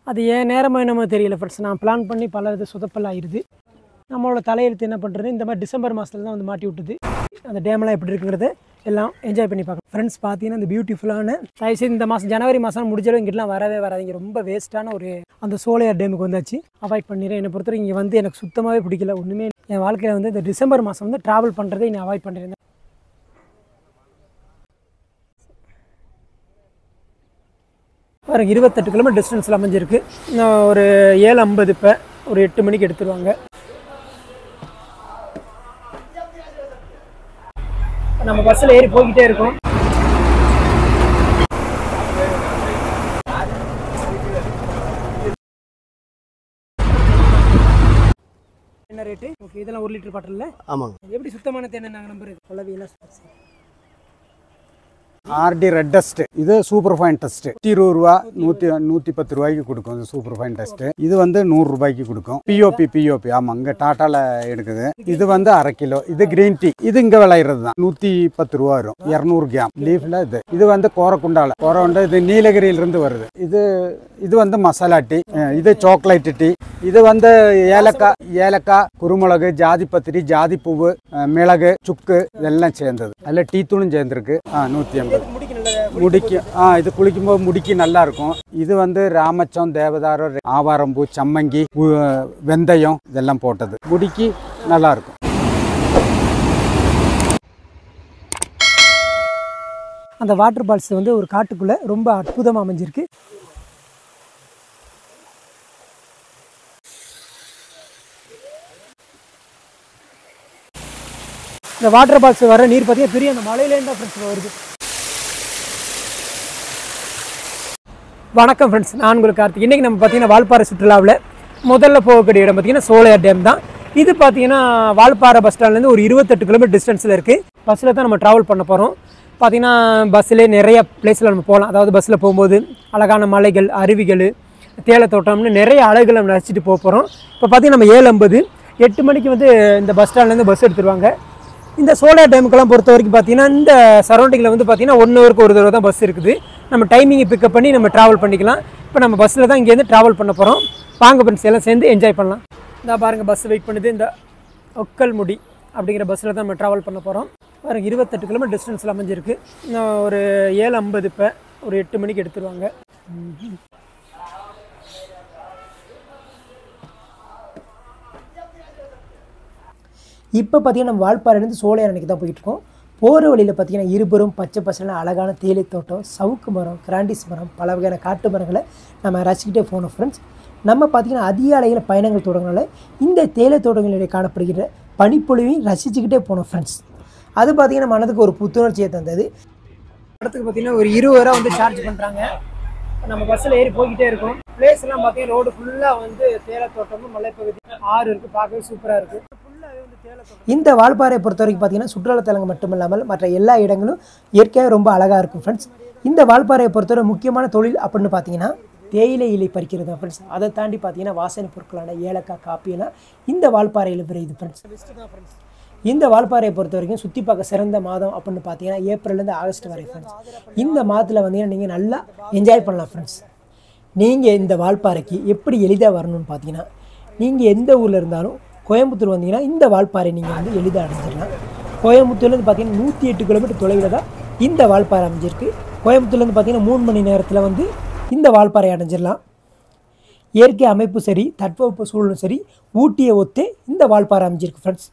அது ஏன் நேரமாக என்னமோ தெரியல ஃப்ரெண்ட்ஸ். நான் பிளான் பண்ணி பல இது சொதப்பல் ஆயிடுது. நம்மளோட தலையெழுத்து என்ன பண்ணுறது, இந்த மாதிரி டிசம்பர் மாதத்துல தான் வந்து மாட்டி விட்டுது. அந்த டேம்லாம் எப்படி இருக்குங்கிறது எல்லாம் என்ஜாய் பண்ணி பார்க்கலாம் ஃப்ரெண்ட்ஸ். பார்த்தீங்கன்னா இந்த பியூட்டிஃபுல்லான தயவுசெய்து இந்த மாதம் ஜனவரி மாதம் முடிஞ்சாலும் இங்கிட்டலாம் வரவே வராதிங்க. ரொம்ப வேஸ்ட்டான ஒரு அந்த சோலையார் டேமுக்கு வந்தாச்சு. அவாய்ட் பண்ணிடுறேன். என்னை பொறுத்தவரைக்கும் இங்கே வந்து எனக்கு சுத்தமாகவே பிடிக்கல. ஒன்றுமே என் வாழ்க்கையில் வந்து இந்த டிசம்பர் மாதம் வந்து ட்ராவல் பண்ணுறதை நான் அவாய்ட் பண்ணிடுறேன். ஒரு 28 கிலோமீட்டர் டிஸ்டன்ஸில் அமைஞ்சிருக்கு. ஒரு 7:50 இப்போ ஒரு 8 மணிக்கு எடுத்துருவாங்க. நம்ம பஸ்ஸில் ஏறி போய்கிட்டே இருக்கோம். என்ன ரேட்டு? ஓகே, இதெல்லாம் 1 லிட்டர் பாட்டில் இல்லை? ஆமாங்க. எப்படி சுத்தமான தேனை நாங்கள் நம்புறது? குழவையெல்லாம் ஆர்டி ரெட் டஸ்ட், இது சூப்பர் ஃபைன் டெஸ்ட். 20 ரூபா 110 ரூபாய்க்கு கொடுக்கும். இது சூப்பர் ஃபைன் டெஸ்ட். இது வந்து 100 ரூபாய்க்கு கொடுக்கும். பிஓபி ஆமா, இங்க டாட்டால எடுக்குது. இது வந்து 1/2 கிலோ. இது கிரீன் டீ. இது இங்க விளையிறது தான். 110 ரூபா வரும். 200 கிராம் லீஃப்ல. இது வந்து கோரக்குண்டால இது நீலகிரியில இருந்து வருது. இது வந்து மசாலா டீ. இது சாக்லேட் டீ. இது வந்து ஏலக்காய், குருமிளகு, ஜாதிபத்திரி, ஜாதி பூவு, மிளகு, சுக்கு இதெல்லாம் சேர்ந்தது. அதில் டீ தூளும் சேர்ந்துருக்கு. 150 முடிக்கு. இது குளிக்கும்போது முடிக்கு நல்லா இருக்கும். இது வந்து ராமச்சம், தேவதாரம், ஆவாரம்பூ, சம்மங்கி, வெந்தயம் இதெல்லாம் போட்டது. முடிக்கு நல்லா இருக்கும். அந்த வாட்டர் பால்ஸ் வந்து ஒரு காட்டுக்குள்ளே ரொம்ப அற்புதமாக அமைஞ்சிருக்கு. இந்த வாட்டர் பால்ஸ் வர நீர் பார்த்தீங்கன்னா பெரிய அந்த மலையிலேருந்து தான் ஃப்ரெண்ட்ஸ் வருது. வணக்கம் ஃப்ரெண்ட்ஸ், நான் உங்களுக்கு கார்த்திக். இன்றைக்கி நம்ம பார்த்தீங்கன்னா வால்பாறை சுற்றுலாவில் முதல்ல போகக்கூடிய இடம் பார்த்தீங்கன்னா சோலையார் டேம் தான். இது பார்த்தீங்கன்னா வால்பாறை பஸ் ஸ்டாண்ட்லேருந்து ஒரு 28 கிலோமீட்டர் டிஸ்டன்ஸில் இருக்குது. பஸ்ஸில் தான் நம்ம ட்ராவல் பண்ண போகிறோம். பார்த்திங்கன்னா பஸ்ஸிலே நிறைய பிளேஸில் நம்ம போகலாம். அதாவது பஸ்ஸில் போகும்போது அழகான மலைகள், அருவிகள், தேயிலைத்தோட்டம்னு நிறைய அழகுகளை நம்ம ரசிச்சுட்டு போக போகிறோம். இப்போ பார்த்திங்கன்னா நம்ம 7:50 8 மணிக்கு வந்து இந்த பஸ் ஸ்டாண்ட்லேருந்து பஸ் எடுத்துருவாங்க. இந்த சோலையார் டேமுக்கெல்லாம் பொறுத்த வரைக்கும் பார்த்தீங்கன்னா இந்த சரௌண்டிங்கில் வந்து பார்த்தீங்கன்னா 1 ஹவருக்கு ஒரு தடவை தான் பஸ் இருக்குது. நம்ம டைமிங்கை பிக்கப் பண்ணி நம்ம ட்ராவல் பண்ணிக்கலாம். இப்போ நம்ம பஸ்ஸில் தான் இங்கேருந்து ட்ராவல் பண்ண போகிறோம். வாங்க ஃப்ரெண்ட்ஸ் எல்லாம் சேர்ந்து என்ஜாய் பண்ணலாம். இந்த பாருங்கள் பஸ் வெயிட் பண்ணுது. இந்த ஒக்கல்முடி அப்படிங்கிற பஸ்ஸில் தான் நம்ம ட்ராவல் பண்ண போகிறோம். பாருங்கள் 28 கிலோமீட்டர் டிஸ்டன்ஸில் அமைஞ்சிருக்கு. ஒரு 7:50 இப்போ ஒரு 8 மணிக்கு எடுத்துருவாங்க. இப்போ பார்த்தீங்கன்னா நம்ம வால்பாறையிலேருந்து சோலையார் அன்றைக்கி தான் போயிட்டுருக்கோம். போகிற வழியில் பார்த்தீங்கன்னா இருபுறம் பச்சை பசங்க அழகான தேயிலை தோட்டம், சவுக்கு மரம், கிராண்டிஸ் மரம், பல வகையான காட்டு மரங்களை நம்ம ரசிக்கிட்டே போனோம் ஃப்ரெண்ட்ஸ். நம்ம பார்த்திங்கன்னா அதிக அளவில் பயணங்கள் தொடங்கினால இந்த தேயிலை தோட்டங்களிடையே காணப்படுகிற பனிப்பொழிவையும் ரசிச்சுக்கிட்டே போனோம் ஃப்ரெண்ட்ஸ். அது பார்த்திங்கன்னா மனதுக்கு ஒரு புத்துணர்ச்சியை தந்தது. இடத்துக்கு பார்த்திங்கன்னா ஒரு 20 ரூபா வந்து சார்ஜ் பண்ணுறாங்க. நம்ம பஸ்ஸில் ஏறி போய்கிட்டே இருக்கோம். பிளேஸ்லாம் பார்த்தீங்கன்னா ரோடு ஃபுல்லாக வந்து தேயிலை தோட்டமும் மலைப்பகுதி, ஆறு இருக்குது. பார்க்கவே சூப்பராக இருக்குது. இந்த வால்பாறையை பொறுத்த வரைக்கும் பார்த்தீங்கன்னா சுற்றுலாத்தலங்கள் மட்டும் இல்லாமல் மற்ற எல்லா இடங்களும் இயற்கையாக ரொம்ப அழகாக இருக்கும் ஃப்ரெண்ட்ஸ். இந்த வால்பாறையை பொறுத்தவரை முக்கியமான தொழில் அப்படின்னு பார்த்தீங்கன்னா தேயிலை இலை பறிக்கிறது தான் ஃப்ரெண்ட்ஸ். அதை தாண்டி பார்த்தீங்கன்னா வாசனை பொருட்களான ஏலக்காய், காப்பியெல்லாம் இந்த வால்பாறையில் விரையுது ஃப்ரெண்ட்ஸ். இந்த வால்பாறையை பொறுத்த வரைக்கும் சுற்றி பார்க்க சிறந்த மாதம் அப்படின்னு பார்த்தீங்கன்னா ஏப்ரல்லேருந்து ஆகஸ்ட் வரை ஃப்ரெண்ட்ஸ். இந்த மாதத்தில் வந்தீங்கன்னா நீங்கள் நல்லா என்ஜாய் பண்ணலாம் ஃப்ரெண்ட்ஸ். நீங்கள் இந்த வால்பாறைக்கு எப்படி எளிதாக வரணும்னு பார்த்தீங்கன்னா நீங்கள் எந்த ஊரில் இருந்தாலும் கோயம்புத்தூர் வந்தீங்கன்னா இந்த வால்பாறை நீங்கள் வந்து எளிதாக அடைஞ்சிடலாம். கோயம்புத்தூர்லேருந்து பார்த்தீங்கன்னா 108 கிலோமீட்டர் தொலைவில் தான் இந்த வால்பாறை அமைஞ்சிருக்கு. கோயம்புத்தூர்லேருந்து பார்த்தீங்கன்னா 3 மணி நேரத்தில் வந்து இந்த வால்பாறை அடைஞ்சிடலாம். இயற்கை அமைப்பு சரி, தட்பவெப்ப சூழலும் சரி, ஊட்டியை ஒத்தே இந்த வால்பாறை அமைஞ்சிருக்கு ஃப்ரெண்ட்ஸ்.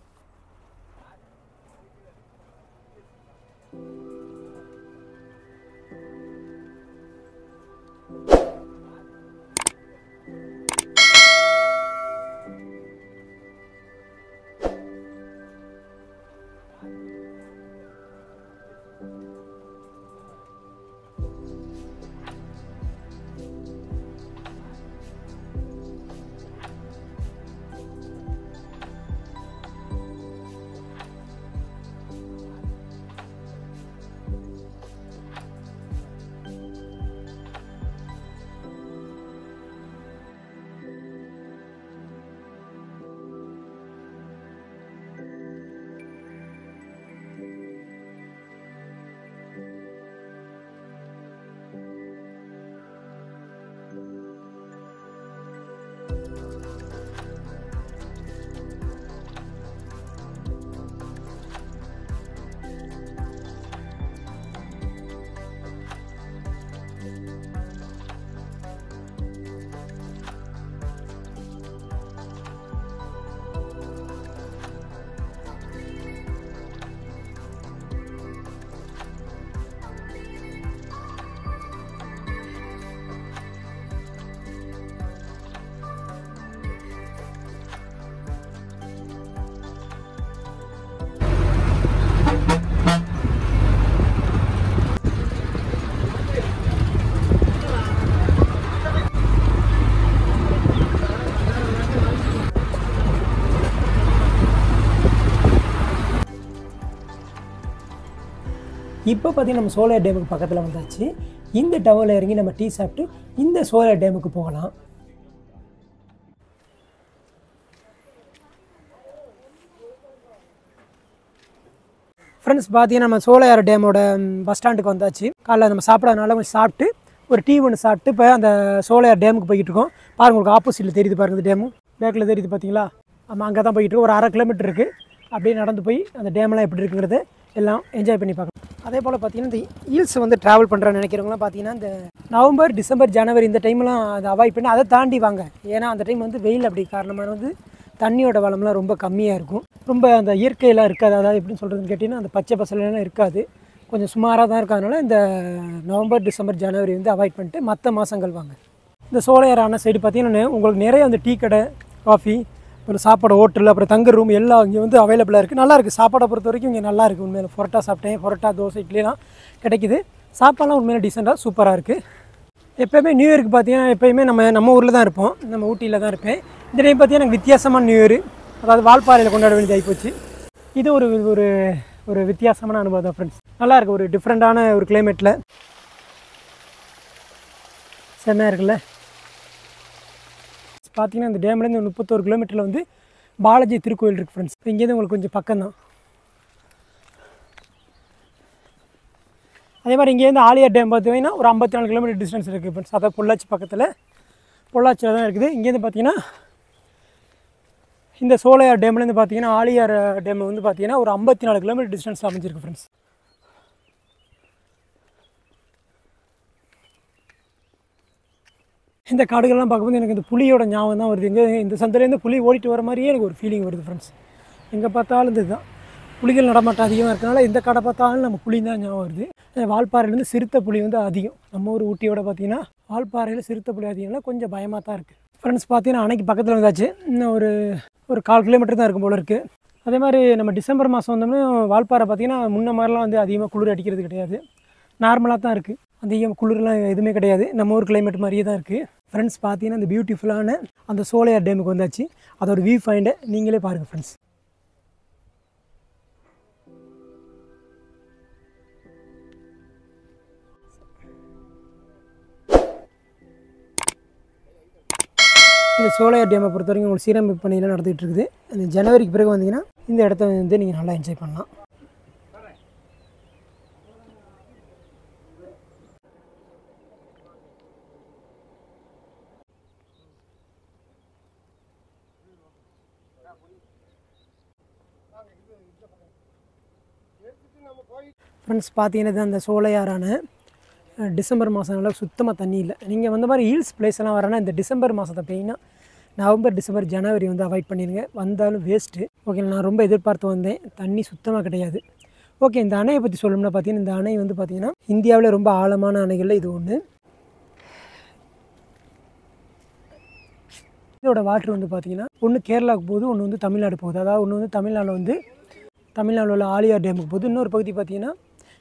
இப்போ பார்த்தீங்கன்னா நம்ம சோலையார் டேமுக்கு பக்கத்தில் வந்தாச்சு. இந்த டவரில் இறங்கி நம்ம டீ சாப்பிட்டு இந்த சோலையார் டேமுக்கு போகலாம். ஃப்ரெண்ட்ஸ் பார்த்தீங்கன்னா நம்ம சோலையார் டேமோட பஸ் ஸ்டாண்டுக்கு வந்தாச்சு. காலைல நம்ம சாப்பிடாதனால கொஞ்சம் சாப்பிட்டு ஒரு டீ ஒன்று சாப்பிட்டு இப்போ அந்த சோலையார் டேமுக்கு போய்கிட்டு இருக்கோம். பாருங்கள், உங்களுக்கு ஆப்போசிட்டில் தெரியுது பாருங்கள், இந்த டேமு பேக்கில் தெரியுது பார்த்தீங்களா? ஆமாம், அங்கே தான் போய்கிட்டு இருக்கோம். ஒரு 1/2 கிலோமீட்டர் இருக்குது. அப்படியே நடந்து போய் அந்த டேம்லாம் எப்படி இருக்குங்கிறது எல்லாம் என்ஜாய் பண்ணி பார்க்கலாம். அதே போல் பார்த்தீங்கன்னா இந்த ஹில்ஸ் வந்து ட்ராவல் பண்ணுறேன்னு நினைக்கிறவங்களாம் பார்த்தீங்கன்னா இந்த நவம்பர், டிசம்பர், ஜனவரி இந்த டைம்லாம் அதை அவாய்ட் பண்ணி அதை தாண்டி வாங்க. ஏன்னா அந்த டைம் வந்து வெயில் அப்படி காரணமாக வந்து தண்ணியோட வளம்லாம் ரொம்ப கம்மியாக இருக்கும். ரொம்ப அந்த இயற்கையெல்லாம் இருக்காது. அதாவது எப்படின்னு சொல்கிறதுன்னு கேட்டிங்கன்னா அந்த பச்சை பசலாம் இருக்காது. கொஞ்சம் சுமாராக தான் இருக்கிறதுனால இந்த நவம்பர், டிசம்பர், ஜனவரி வந்து அவாய்ட் பண்ணிட்டு மற்ற மாதங்கள் வாங்க. இந்த சோலையார் அணை சைடு பார்த்தீங்கன்னா உங்களுக்கு நிறைய வந்து டீ கடை, காஃபி, ஒரு சாப்பாடு ஹோட்டல், அப்புறம் தங்க ரூம் எல்லாம் இங்கே வந்து அவைலபிளாக இருக்குது. நல்லாயிருக்கு. சாப்பாடை பொறுத்த வரைக்கும் இங்கே நல்லாயிருக்கு. உண்மையில் பரோட்டா சாப்பிட்டேன். பரோட்டா, தோசை, இட்லிலாம் கிடைக்குது. சாப்பாடுலாம் உண்மையில் டீசெண்டாக சூப்பராக இருக்குது. எப்போயுமே நியூ இயருக்கு பார்த்தீங்கன்னா எப்போயுமே நம்ம ஊரில் தான் இருப்போம். நம்ம ஊட்டியில் தான் இருப்பேன். இந்த டைம் பார்த்தீங்கன்னா எனக்கு வித்தியாசமான நியூ இயர், அதாவது வால்பாறையில் கொண்டாட வேண்டியதாகி போச்சு. இது ஒரு ஒரு ஒரு வித்தியாசமான அனுபவம் தான் ஃப்ரெண்ட்ஸ். நல்லாயிருக்கு. ஒரு டிஃப்ரெண்ட்டான ஒரு கிளைமேட்டில் செம்மையாக இருக்குல்ல. பார்த்தீங்கன்னா இந்த டேம்லேருந்து 31 கிலோமீட்டரில் வந்து பாலாஜி திருக்கோயில் இருக்குது ஃப்ரெண்ட்ஸ். இங்கேருந்து உங்களுக்கு கொஞ்சம் பக்கம் தான். அதே மாதிரி இங்கேருந்து ஆலியார் டேம் பார்த்தீங்கன்னா ஒரு 54 கிலோமீட்டர் டிஸ்டன்ஸ் இருக்குது ஃப்ரெண்ட்ஸ். அதாவது பொள்ளாச்சி பக்கத்தில், பொள்ளாச்சியில் தான் இருக்குது. இங்கேருந்து பார்த்தீங்கன்னா இந்த சோலையார் டேம்லேருந்து பார்த்தீங்கன்னா ஆலியார் டேம் வந்து பார்த்தீங்கன்னா ஒரு 54 கிலோமீட்டர் டிஸ்டன்ஸ் அமைஞ்சிருக்கு ஃப்ரெண்ட்ஸ். இந்த காடுகள்லாம் பார்க்கும்போது எனக்கு இந்த புலியோட ஞாபகம் தான் வருது. இந்த சந்தையிலேருந்து புலி ஓடிட்டு வர மாதிரியே எனக்கு ஒரு ஃபீலிங் வருது ஃப்ரெண்ட்ஸ். எங்கே பார்த்தாலும் இதுதான். புலிகள் நடமாட்டம் அதிகமாக இருக்கனால எந்த கடை பார்த்தாலும் நம்ம புலி தான் ஞாபகம் வருது. வால்பாறையிலேருந்து சிறுத்தை புலி வந்து அதிகம். நம்ம ஊர் ஊட்டியோட பார்த்தீங்கன்னா வால்பாறையில் சிறுத்தை புலி அதிகம்னா கொஞ்சம் பயமாக தான் இருக்குது ஃப்ரெண்ட்ஸ். பார்த்தீங்கன்னா அன்னைக்கு பக்கத்தில் வந்தாச்சு. இன்னும் ஒரு 1/4 கிலோமீட்டர் தான் இருக்கும் போல இருக்குது. அதே மாதிரி நம்ம டிசம்பர் மாதம் வந்தோம்னா வால்பாறை பார்த்திங்கன்னா முன்ன மாதிரிலாம் வந்து அதிகமாக குளிர் அடிக்கிறது கிடையாது. நார்மலாக தான் இருக்குது. அதிகம் குளிர்லாம் எதுவுமே கிடையாது. நம்ம ஊர் கிளைமேட் மாதிரியே தான் இருக்குது ஃப்ரெண்ட்ஸ். பார்த்தீங்கன்னா இந்த பியூட்டிஃபுல்லான அந்த சோலையார் டேமுக்கு வந்தாச்சு. அதோட வியூ பாயிண்ட்டை நீங்களே பாருங்கள் ஃப்ரெண்ட்ஸ். இந்த சோலையார் டேமை பொறுத்த வரைக்கும் உங்களுக்கு சீரமைப்பு பணியெல்லாம் நடந்துகிட்டு இருக்குது. அந்த ஜனவரிக்கு பிறகு வந்தீங்கன்னா இந்த இடத்த வந்து நீங்கள் நல்லா என்ஜாய் பண்ணலாம். ஃப்ரெண்ட்ஸ் பார்த்தீங்கன்னா அந்த சோலையாரான டிசம்பர் மாதம் நல்லா சுத்தமாக தண்ணி இல்லை. நீங்கள் வந்த மாதிரி ஹில்ஸ் பிளேஸ் எல்லாம் வரேன்னா இந்த டிசம்பர் மாதத்தை போயின்னா நவம்பர், டிசம்பர், ஜனவரி வந்து அவாய்ட் பண்ணிடுங்க. வந்தாலும் வேஸ்ட்டு. ஓகே, நான் ரொம்ப எதிர்பார்த்து வந்தேன். தண்ணி சுத்தமாக கிடையாது. ஓகே, இந்த அணையை பற்றி சொல்லணும்னா பார்த்தீங்கன்னா இந்த அணை வந்து பார்த்திங்கன்னா இந்தியாவில் ரொம்ப ஆழமான அணைகளில் இது ஒன்று. இதோட வாட்டர் வந்து பார்த்திங்கன்னா ஒன்று கேரளாவுக்கு போகுது, ஒன்று வந்து தமிழ்நாடு போகுது. அதாவது ஒன்று வந்து தமிழ்நாட்டில் உள்ள ஆலியார் டேமுக்கு போகுது. இன்னொரு பகுதி பார்த்திங்கன்னா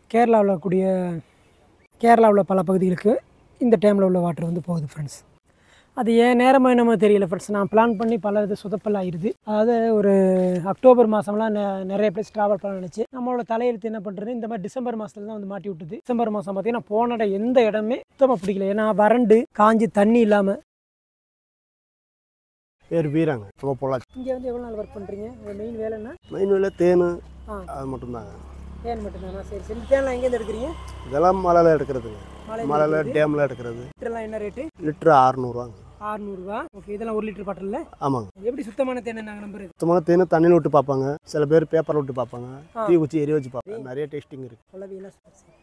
கேரளாவில் பல பகுதிகளுக்கு இந்த டேமில் உள்ள வாட்டர் வந்து போகுது ஃப்ரெண்ட்ஸ். அது ஏன் நேரமாக என்னமோ தெரியல ஃப்ரெண்ட்ஸ். நான் பிளான் பண்ணி பல இது சொதப்பல் ஆகிடுது. அதாவது ஒரு அக்டோபர் மாதம்லாம் நிறைய பிளேஸ் ட்ராவல் பண்ண நினச்சி நம்மளோட தலையெழுத்து என்ன பண்ணுறது, இந்த மாதிரி டிசம்பர் மாதத்துல தான் வந்து மாட்டி விட்டுது. டிசம்பர் மாதம் பார்த்தீங்கன்னா போன எந்த இடமே சுத்தமாக பிடிக்கல. ஏன்னா வறண்டு காஞ்சி தண்ணி இல்லாமல். பேர் வீராங்க, ரொம்ப பொள்ளாச்சி. இங்கே வந்து எவ்வளோ நாள் ஒர்க் பண்ணுறீங்க? உங்கள் மெயின் வேலைன்னா? மெயின் வேலை தேன், அது மட்டும்தாங்க. தேன் மட்டும்தானா? சரி சரி. தேன்லாம் எங்கேருந்து எடுக்கிறீங்க? இதெல்லாம் மலையில் எடுக்கிறதுங்க. மலையில் டேமில் எடுக்கிறது. லிட்டர்லாம் என்ன ரேட்டு? லிட்டரு 600ரூவாங்க. 600 ஓகே. இதெல்லாம் 1 லிட்டர் பாட்டில்? ஆமாங்க. எப்படி சுத்தமான தேனை நாங்கள் நம்புறது? சுத்தமான தேன் தண்ணியில் விட்டு பார்ப்பாங்க, சில பேர் பேப்பரில் விட்டு பார்ப்பாங்க, தீ குச்சி எரிய வச்சு பார்ப்பாங்க. நிறைய டேஸ்டிங் இருக்குது. குழவையெல்லாம் சரி.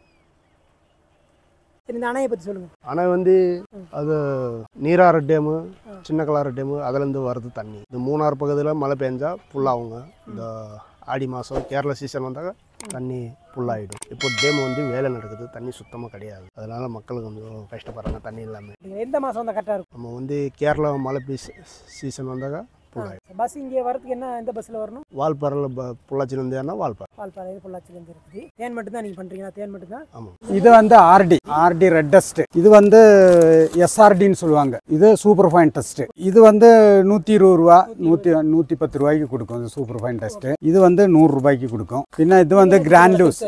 இந்த அணையை பற்றி சொல்லுங்கள். அணை வந்து அது நீராறு டேமு, சின்ன கலாறு டேமு, அதுலேருந்து வருது தண்ணி. இந்த மூணாறு பகுதியில் மழை பெஞ்சா ஃபுல்லாகுங்க. இந்த ஆடி மாதம் கேரளா சீசன் வந்தால் தண்ணி ஃபுல்லாகிடும். இப்போ டேம் வந்து வேலை நடக்குது, தண்ணி சுத்தமாக கிடையாது. அதனால மக்களுக்கு கொஞ்சம் கஷ்டப்படுறாங்க தண்ணி இல்லாமல். எந்த மாதம் வந்தால் கரெக்டாக இருக்கும்? நம்ம வந்து கேரளா மழை சீசன் வந்தால் ஃபுல்லாக. பஸ் இங்கே வரதுக்கு என்ன எந்த பஸ்ஸில் வரணும்? வால்பாறையில் பொள்ளாச்சிலேருந்து ஏன்னா வால்பாறை. வால்பாறை பொள்ளாச்சிலேருந்து இருக்குது. தேன் மட்டும் தான் நீங்கள் பண்ணுறீங்களா? தேன் மட்டும் தான். ஆமாம். இது வந்து ஆர்டி ரெட் டஸ்ட். இது வந்து எஸ்ஆர்டின்னு சொல்லுவாங்க. இது சூப்பர் ஃபைன் டஸ்ட். இது வந்து 120 ரூபா 110 ரூபாய்க்கு கொடுக்கும். இது சூப்பர் ஃபைன் டஸ்ட். இது வந்து 100 ரூபாய்க்கு கொடுக்கும். பின்ன இது வந்து கிரான்லூஸ்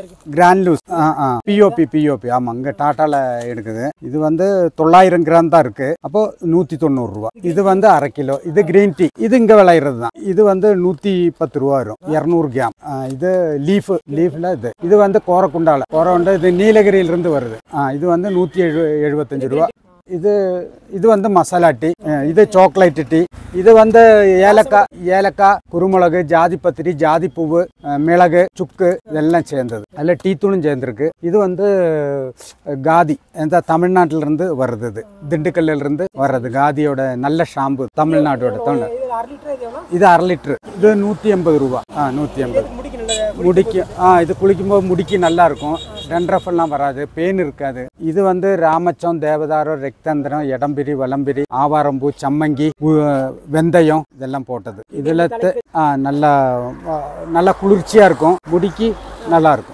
பிஓபி. ஆமாம், இங்கே டாட்டாவில் எடுக்குது. இது வந்து 900 கிராம் தான் இருக்கு. அப்போ 190 ரூபா. இது வந்து அரை கிலோ. இது கிரீன் டீ. இது இங்கே விளையிறது தான். இது வந்து 110 ரூபா வரும். 200 கிராம். இது லீஃப்ல இது வந்து கோரக்குண்டால இது நீலகிரியிலிருந்து வருது. இது வந்து 175 ரூபா. இது வந்து மசாலா டீ. இது சாக்லேட் டீ. இது வந்து ஏலக்காய் குருமிளகு ஜாதிப்பத்திரி ஜாதிப்பூவு மிளகு சுக்கு இதெல்லாம் சேர்ந்தது. அதில் டீ தூளும் சேர்ந்துருக்கு. இது வந்து காதி இந்த தமிழ்நாட்டிலிருந்து வர்றது. இது திண்டுக்கல்லிருந்து வர்றது. காதியோட நல்ல ஷாம்பு தமிழ்நாட்டோட இது 1/2 லிட்டரு. இது 180 ரூபா. 180 முடிக்கு. இது குளிக்கும்போது முடிக்கு நல்லா இருக்கும். டென்ட்ரஃப் எல்லாம் வராது, பெயின் இருக்காது. இது வந்து ராமச்சம் தேவதாரம் ரெக்தந்திரம் இடம்பிரி வலம்பிரி ஆவாரம்பூ சம்மங்கி வெந்தயம் இதெல்லாம் போட்டது. இதில் நல்லா குளிர்ச்சியாக இருக்கும். முடிக்கு நல்லா இருக்கும்.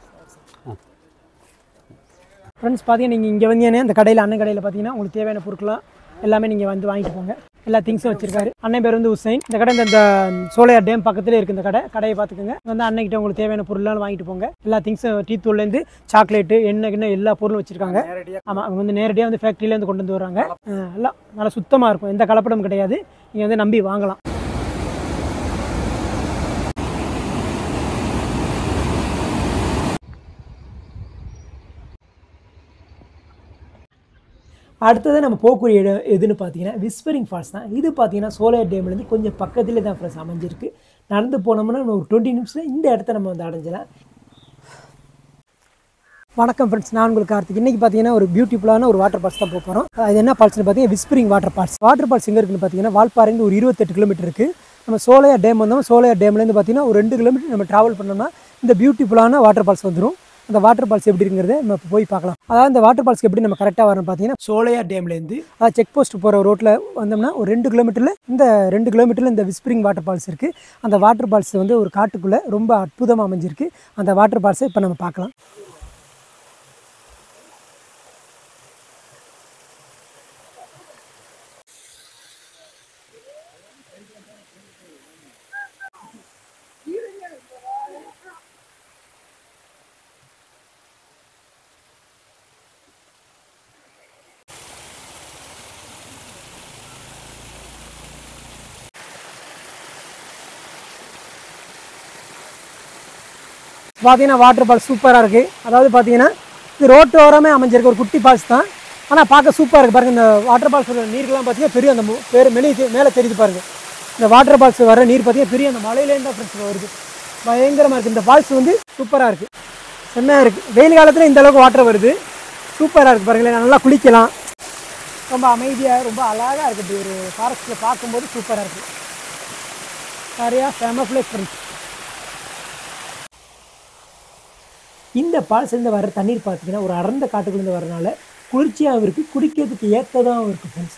ஃப்ரெண்ட்ஸ் பார்த்தீங்கன்னா நீங்கள் இங்கே வந்தீங்கன்னா இந்த கடையில் அண்ணன் கடையில் பார்த்தீங்கன்னா உங்களுக்கு தேவையான பொருட்கள்லாம் எல்லாமே நீங்கள் வந்து வாங்கிட்டு போங்க. எல்லா திங்ஸும் வச்சிருக்காரு. அண்ணன் பேர் வந்து உசைன். இந்த கடை இந்த சோலையார் டேம் பக்கத்துலேயே இருக்குது. இந்த கடையை பார்த்துக்கோங்க. வந்து அன்னைக்கிட்ட உங்களுக்கு தேவையான பொருள்லாம் வாங்கிட்டு போங்க. எல்லா திங்ஸும் டீ தூள்லேருந்து சாக்லேட்டு எண்ணெய் எல்லா பொருளும் வச்சிருக்காங்க. ஆமாம், அவங்க வந்து நேரடியாக வந்து ஃபேக்ட்ரியிலேருந்து கொண்டு வந்து வர்றாங்க. எல்லாம் நல்லா சுத்தமாக இருக்கும். எந்த கலப்படமும் கிடையாது. நீங்கள் வந்து நம்பி வாங்கலாம். அடுத்தது நம்ம போகக்கூடிய இடம் எதுன்னு பார்த்தீங்கன்னா விஸ்பரிங் ஃபால்ஸ் தான். இது பார்த்தீங்கன்னா சோலையார் டேம்லேருந்து கொஞ்சம் பக்கத்துலேயே தான் ஃப்ரெண்ட்ஸ் அமைஞ்சிருக்கு. நடந்து போனோம்னா ஒரு 20 நிமிஷத்தில் இந்த இடத்த நம்ம வந்து அடைஞ்சலாம். வணக்கம் ஃப்ரெண்ட்ஸ், நான் உங்களுக்கு கார்த்திக். இன்றைக்கி பார்த்தீங்கன்னா ஒரு பியூட்டிஃபுல்லான ஒரு வாட்டர் ஃபால்ஸ் தான் போக போகிறோம். அது என்ன ஃபால்ஸ்னு பார்த்தீங்கன்னா whispering water falls. Water falls எங்கே இருக்குன்னு பார்த்தீங்கன்னா வால்பாறைந்து ஒரு 28 கிலோமீட்டர் இருக்குது. நம்ம சோலையார் டேம் வந்தோம். சோலையார் டேம்லேருந்து பார்த்தீங்கன்னா ஒரு 2 கிலோமீட்டர் நம்ம ட்ராவல் பண்ணோம்னா இந்த பியூட்டிஃபுல்லான வாட்டர் ஃபால்ஸ் வந்துடும். அந்த வாட்டர் ஃபால்ஸ் எப்படி இருக்கிறத நம்ம போய் பார்க்கலாம். அதாவது இந்த வாட்டர் ஃபால்ஸ்க்கு எப்படி நம்ம கரெக்டாக வரணும் பார்த்தீங்கன்னா சோலையார் டேம்லேருந்து அதாவது செக் போஸ்ட் போகிற ரோட்டில் வந்தோம்னா ஒரு 2 கிலோமீட்டரில் இந்த விஸ்பரிங் வாட்டர் ஃபால்ஸ் இருக்குது. அந்த வாட்டர் ஃபால்ஸ் வந்து ஒரு காட்டுக்குள்ளே ரொம்ப அற்புதமாக அமைஞ்சிருக்கு. அந்த வாட்டர் ஃபால்ஸை இப்போ நம்ம பார்க்கலாம். பார்த்தீங்கன்னா வாட்டர் ஃபால்ஸ் சூப்பராக இருக்குது. அதாவது பார்த்தீங்கன்னா இது ரோட்டு ஓரமே அமைஞ்சிருக்கு ஒரு குட்டி ஃபால்ஸ் தான். ஆனால் பார்க்க சூப்பராக இருக்குது பாருங்கள். இந்த வாட்டர் ஃபால்ஸோட நீர்லாம் பார்த்தீங்கன்னா பெரிய அந்த மேலே தெரியுது பாருங்கள். இந்த வாட்டர் ஃபால்ஸ் வர நீர் பார்த்தீங்கன்னா பெரிய அந்த மலையிலேருந்து தான் ஃப்ரெண்ட்ஸ் வருது. பயங்கரமாக இருக்குது. இந்த ஃபால்ஸ் வந்து சூப்பராக இருக்குது, செம்மையாக இருக்குது. வெயில் காலத்தில் இந்த அளவுக்கு வாட்டர் வருது, சூப்பராக இருக்குது பாருங்களேன். நல்லா குளிக்கலாம். ரொம்ப அமைதியாக ரொம்ப அழகாக இருக்குது. ஒரு ஃபாரஸ்ட்டில் பார்க்கும்போது சூப்பராக இருக்குது. நிறையா ஃபேமஸ் பிளேஸ் ஃப்ரெண்ட்ஸ். இந்த ஃபால்ஸ்லேருந்து வர தண்ணீர் பார்த்தீங்கன்னா ஒரு அடர்ந்த காட்டுக்குள்ளேருந்து வரனால குளிர்ச்சியாகவும் இருக்குது, குடிக்கிறதுக்கு ஏற்றதாகவும் இருக்குது ஃப்ரெண்ட்ஸ்.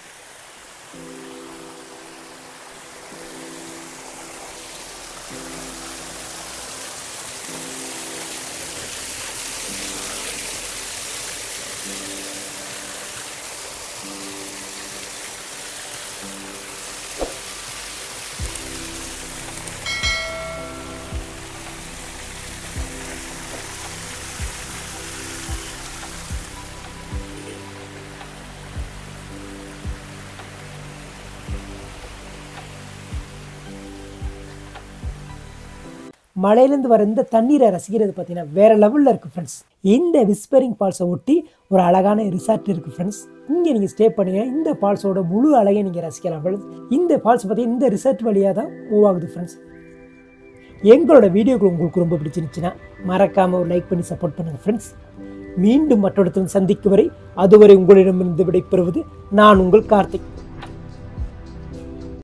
மலையிலேருந்து வர இந்த தண்ணீரை ரசிக்கிறது பார்த்தீங்கன்னா வேறு லெவலில் இருக்குது ஃப்ரெண்ட்ஸ். இந்த விஸ்பரிங் ஃபால்ஸை ஒட்டி ஒரு அழகான ரிசார்ட் இருக்குது ஃப்ரெண்ட்ஸ். இங்கே நீங்கள் ஸ்டே பண்ணிங்கன்னா இந்த ஃபால்ஸோட முழு அழகை நீங்கள் ரசிக்கலாம் ஃப்ரெண்ட்ஸ். இந்த ஃபால்ஸ் பார்த்தீங்கன்னா இந்த ரிசார்ட் வழியாக தான் மூவ் ஆகுது ஃப்ரெண்ட்ஸ். எங்களோட வீடியோக்கள் உங்களுக்கு ரொம்ப பிடிச்சிருந்துச்சுன்னா மறக்காமல் ஒரு லைக் பண்ணி சப்போர்ட் பண்ணுங்கள் ஃப்ரெண்ட்ஸ். மீண்டும் மற்றொருத்தன் சந்திக்கும் வரை அதுவரை உங்களிடமிருந்து விடைபெறுவது நான் உங்கள் கார்த்திக்.